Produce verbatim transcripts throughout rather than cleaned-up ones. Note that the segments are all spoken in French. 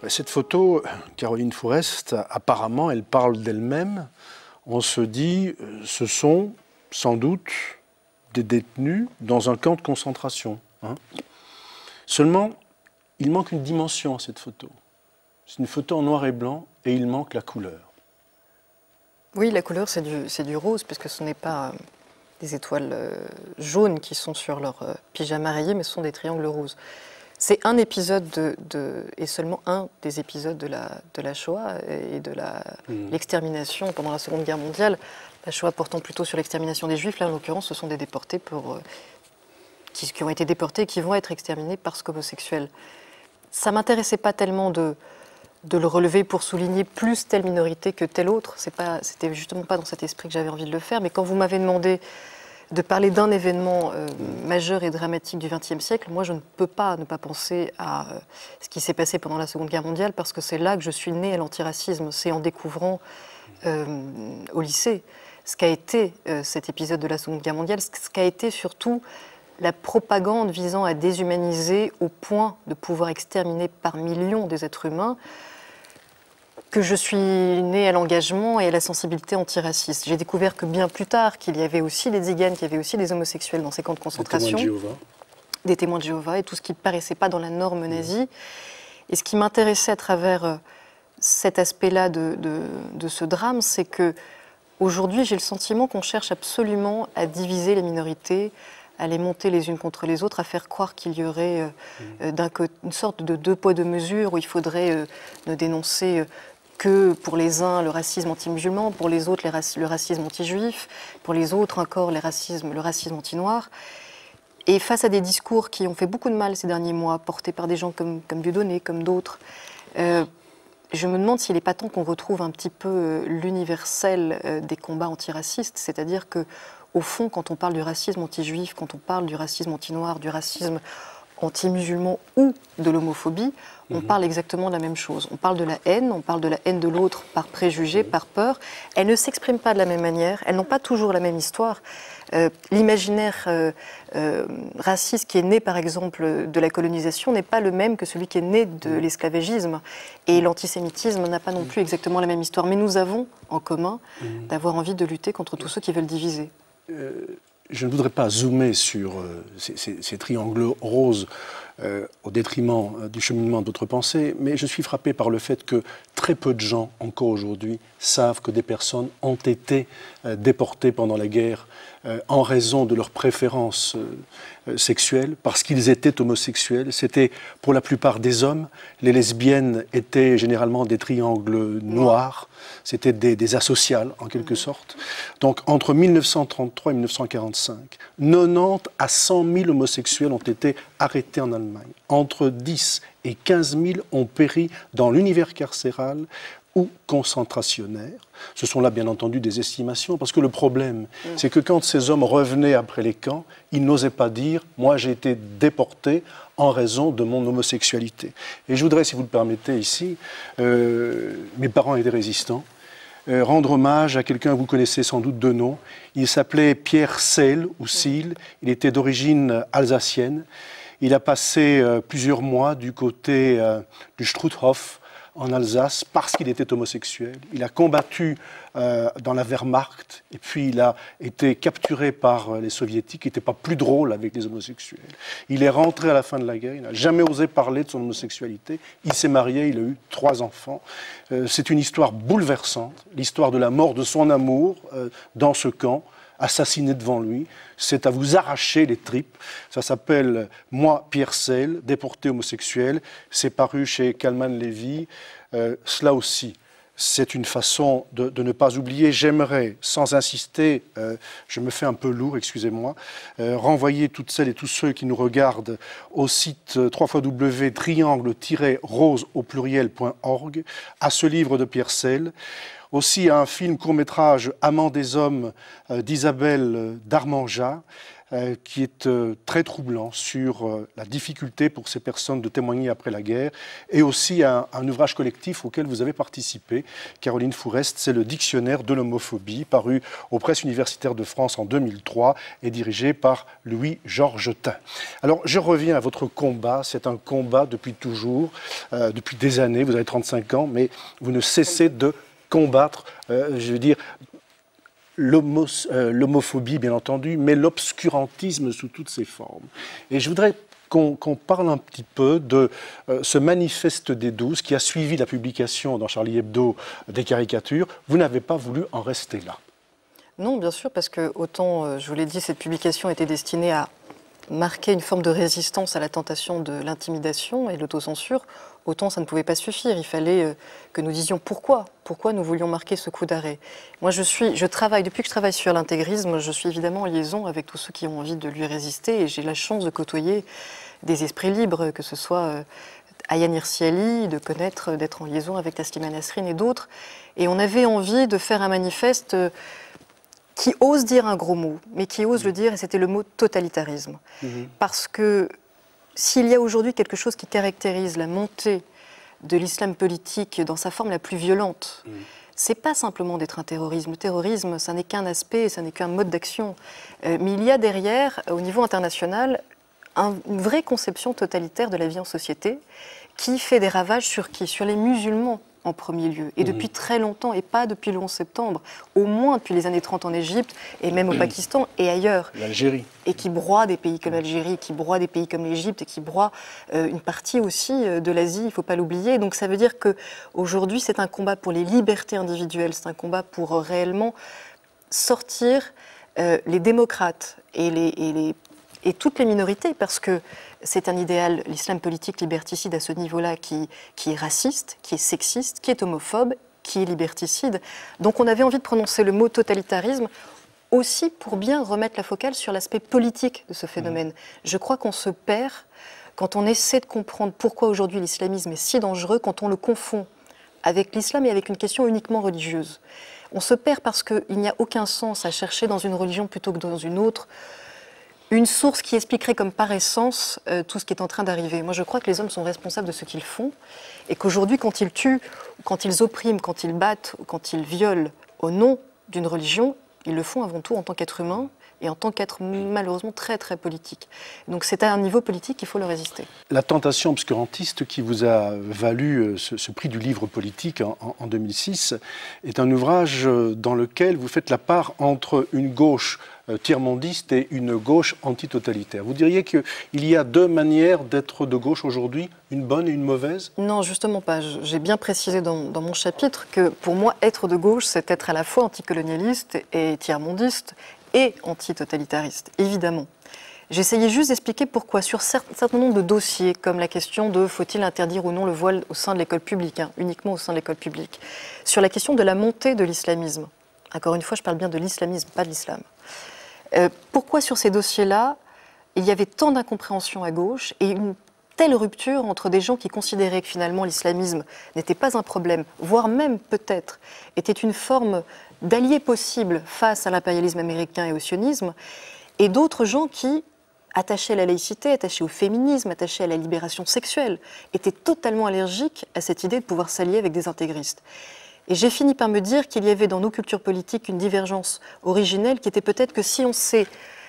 Cette photo, Caroline Fourest, apparemment, elle parle d'elle-même. On se dit, ce sont sans doute des détenus dans un camp de concentration. Hein. Seulement, il manque une dimension à cette photo. C'est une photo en noir et blanc et il manque la couleur. Oui, la couleur, c'est du, c'est du rose, puisque ce n'est pas des étoiles euh, jaunes qui sont sur leur euh, pyjama rayé, mais ce sont des triangles roses. C'est un épisode, de, de, et seulement un des épisodes de la, de la Shoah et de mmh. l'extermination pendant la Seconde Guerre mondiale. La Shoah portant plutôt sur l'extermination des Juifs, là en l'occurrence ce sont des déportés pour, euh, qui, qui ont été déportés et qui vont être exterminés parce qu'homosexuels. Ça ne m'intéressait pas tellement de, de le relever pour souligner plus telle minorité que telle autre. Ce n'était justement pas dans cet esprit que j'avais envie de le faire, mais quand vous m'avez demandé de parler d'un événement euh, majeur et dramatique du vingtième siècle, moi je ne peux pas ne pas penser à euh, ce qui s'est passé pendant la Seconde Guerre mondiale, parce que c'est là que je suis née à l'antiracisme. C'est en découvrant euh, au lycée ce qu'a été euh, cet épisode de la Seconde Guerre mondiale, ce qu'a été surtout la propagande visant à déshumaniser au point de pouvoir exterminer par millions des êtres humains, que je suis née à l'engagement et à la sensibilité antiraciste. J'ai découvert que bien plus tard, qu'il y avait aussi des tziganes, qu'il y avait aussi des homosexuels dans ces camps de concentration. Des témoins de Jéhovah. Des témoins de Jéhovah et tout ce qui ne paraissait pas dans la norme nazie. Et ce qui m'intéressait à travers cet aspect-là de, de, de ce drame, c'est que aujourd'hui, j'ai le sentiment qu'on cherche absolument à diviser les minorités, à les monter les unes contre les autres, à faire croire qu'il y aurait euh, d'un côté une sorte de deux poids deux mesures où il faudrait euh, ne dénoncer euh, que pour les uns le racisme anti-musulman, pour les autres les raci le racisme anti-juif, pour les autres encore les racismes, le racisme anti-noir. Et face à des discours qui ont fait beaucoup de mal ces derniers mois, portés par des gens comme, comme Dieudonné, comme d'autres, euh, je me demande s'il n'est pas temps qu'on retrouve un petit peu euh, l'universel euh, des combats antiracistes, c'est-à-dire que au fond, quand on parle du racisme anti-juif, quand on parle du racisme anti-noir, du racisme anti-musulman ou de l'homophobie, on mmh. parle exactement de la même chose. On parle de la haine, on parle de la haine de l'autre par préjugé, mmh. par peur. Elles ne s'expriment pas de la même manière, elles n'ont pas toujours la même histoire. Euh, L'imaginaire euh, euh, raciste qui est né, par exemple, de la colonisation n'est pas le même que celui qui est né de l'esclavagisme. Et l'antisémitisme n'a pas non plus exactement la même histoire. Mais nous avons en commun mmh. d'avoir envie de lutter contre tous ceux qui veulent diviser. Euh, je ne voudrais pas zoomer sur euh, ces, ces, ces triangles roses euh, au détriment euh, du cheminement d'autres pensées, mais je suis frappé par le fait que très peu de gens, encore aujourd'hui, savent que des personnes ont été euh, déportées pendant la guerre euh, en raison de leurs préférences euh, sexuelles, parce qu'ils étaient homosexuels. C'était pour la plupart des hommes. Les lesbiennes étaient généralement des triangles noirs. C'était des, des asociales, en quelque sorte. Donc, entre mille neuf cent trente-trois et mille neuf cent quarante-cinq, quatre-vingt-dix à cent mille homosexuels ont été arrêtés en Allemagne. Entre dix et quinze mille ont péri dans l'univers carcéral ou concentrationnaire. Ce sont là, bien entendu, des estimations, parce que le problème, mmh. c'est que quand ces hommes revenaient après les camps, ils n'osaient pas dire « moi, j'ai été déporté en raison de mon homosexualité ». Et je voudrais, si vous le permettez ici, euh, mes parents étaient résistants, euh, rendre hommage à quelqu'un que vous connaissez sans doute de nom. Il s'appelait Pierre Seil, ou Seil, il était d'origine alsacienne. Il a passé euh, plusieurs mois du côté euh, du Struthof, en Alsace, parce qu'il était homosexuel. Il a combattu euh, dans la Wehrmacht, et puis il a été capturé par euh, les soviétiques, qui n'étaient pas plus drôles avec les homosexuels. Il est rentré à la fin de la guerre, il n'a jamais osé parler de son homosexualité. Il s'est marié, il a eu trois enfants. Euh, c'est une histoire bouleversante, l'histoire de la mort de son amour euh, dans ce camp, assassiné devant lui. C'est à vous arracher les tripes. Ça s'appelle « Moi, Pierre Seil, déporté homosexuel ». C'est paru chez Kalman Levy. Euh, cela aussi, c'est une façon de, de ne pas oublier. J'aimerais, sans insister, euh, je me fais un peu lourd, excusez-moi, euh, renvoyer toutes celles et tous ceux qui nous regardent au site w w w point triangle tiret rose au pluriel point org, à ce livre de Pierre Seil. Aussi à un film court-métrage Amant des hommes euh, d'Isabelle Darmanjat, euh, qui est euh, très troublant sur euh, la difficulté pour ces personnes de témoigner après la guerre, et aussi un, un ouvrage collectif auquel vous avez participé, Caroline Fourest, c'est le Dictionnaire de l'homophobie, paru aux Presses universitaires de France en deux mille trois et dirigé par Louis-Georges Tin. Alors, je reviens à votre combat. C'est un combat depuis toujours, euh, depuis des années. Vous avez trente-cinq ans, mais vous ne cessez de combattre, euh, je veux dire, l'homophobie, euh, bien entendu, mais l'obscurantisme sous toutes ses formes. Et je voudrais qu'on qu'on parle un petit peu de euh, ce manifeste des douze qui a suivi la publication dans Charlie Hebdo des caricatures. Vous n'avez pas voulu en rester là. Non, bien sûr, parce que autant, euh, je vous l'ai dit, cette publication était destinée à marquer une forme de résistance à la tentation de l'intimidation et de l'autocensure, autant ça ne pouvait pas suffire. Il fallait euh, que nous disions pourquoi, pourquoi nous voulions marquer ce coup d'arrêt. Moi, je suis, je travaille, depuis que je travaille sur l'intégrisme, je suis évidemment en liaison avec tous ceux qui ont envie de lui résister, et j'ai la chance de côtoyer des esprits libres, que ce soit euh, Ayaan Hirsi Ali, de connaître, d'être en liaison avec Taslima Nasrine et d'autres. Et on avait envie de faire un manifeste euh, qui ose dire un gros mot, mais qui ose mmh. le dire, et c'était le mot totalitarisme. Mmh. Parce que s'il y a aujourd'hui quelque chose qui caractérise la montée de l'islam politique dans sa forme la plus violente, mmh. c'est pas simplement d'être un terrorisme. Le terrorisme, ça n'est qu'un aspect, ça n'est qu'un mode d'action. Euh, mais il y a derrière, au niveau international, un, une vraie conception totalitaire de la vie en société qui fait des ravages sur qui? Sur les musulmans en premier lieu, et mmh. depuis très longtemps, et pas depuis le onze septembre, au moins depuis les années trente en Égypte, et même au Pakistan, et ailleurs. L'Algérie. Et qui broie des pays comme l'Algérie, qui broie des pays comme l'Égypte, et qui broie euh, une partie aussi euh, de l'Asie, il ne faut pas l'oublier. Donc ça veut dire qu'aujourd'hui, c'est un combat pour les libertés individuelles, c'est un combat pour euh, réellement sortir euh, les démocrates et, les, et, les, et toutes les minorités, parce que c'est un idéal, l'islam politique liberticide à ce niveau-là, qui, qui est raciste, qui est sexiste, qui est homophobe, qui est liberticide. Donc on avait envie de prononcer le mot totalitarisme aussi pour bien remettre la focale sur l'aspect politique de ce phénomène. Mmh. Je crois qu'on se perd quand on essaie de comprendre pourquoi aujourd'hui l'islamisme est si dangereux, quand on le confond avec l'islam et avec une question uniquement religieuse. On se perd parce qu'il n'y a aucun sens à chercher dans une religion plutôt que dans une autre une source qui expliquerait comme par essence euh, tout ce qui est en train d'arriver. Moi, je crois que les hommes sont responsables de ce qu'ils font et qu'aujourd'hui, quand ils tuent, quand ils oppriment, quand ils battent, ou quand ils violent au nom d'une religion, ils le font avant tout en tant qu'être humain et en tant qu'être malheureusement très très politique. Donc c'est à un niveau politique qu'il faut le résister. La tentation obscurantiste qui vous a valu ce, ce prix du livre politique en, en deux mille six est un ouvrage dans lequel vous faites la part entre une gauche tiers-mondiste et une gauche antitotalitaire. Vous diriez qu'il y a deux manières d'être de gauche aujourd'hui, une bonne et une mauvaise? Non, justement pas. J'ai bien précisé dans, dans mon chapitre que pour moi, être de gauche, c'est être à la fois anticolonialiste et tiers-mondiste et anti-totalitariste, évidemment. J'essayais juste d'expliquer pourquoi, sur un certain nombre de dossiers, comme la question de faut-il interdire ou non le voile au sein de l'école publique, hein, uniquement au sein de l'école publique, sur la question de la montée de l'islamisme, encore une fois, je parle bien de l'islamisme, pas de l'islam. Euh, pourquoi sur ces dossiers-là, il y avait tant d'incompréhension à gauche et une telle rupture entre des gens qui considéraient que finalement l'islamisme n'était pas un problème, voire même peut-être était une forme d'allié possible face à l'impérialisme américain et au sionisme, et d'autres gens qui, attachés à la laïcité, attachés au féminisme, attachés à la libération sexuelle, étaient totalement allergiques à cette idée de pouvoir s'allier avec des intégristes. Et j'ai fini par me dire qu'il y avait dans nos cultures politiques une divergence originelle qui était peut-être que si on s'est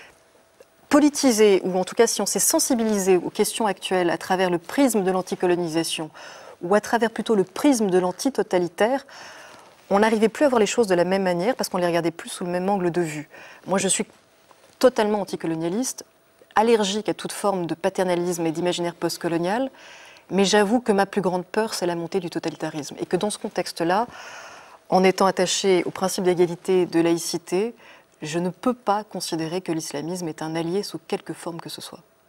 politisé, ou en tout cas si on s'est sensibilisé aux questions actuelles à travers le prisme de l'anticolonisation, ou à travers plutôt le prisme de l'antitotalitaire, on n'arrivait plus à voir les choses de la même manière parce qu'on les regardait plus sous le même angle de vue. Moi, je suis totalement anticolonialiste, allergique à toute forme de paternalisme et d'imaginaire postcolonial, mais j'avoue que ma plus grande peur, c'est la montée du totalitarisme. Et que dans ce contexte-là, en étant attaché au principe d'égalité, de laïcité, je ne peux pas considérer que l'islamisme est un allié sous quelque forme que ce soit.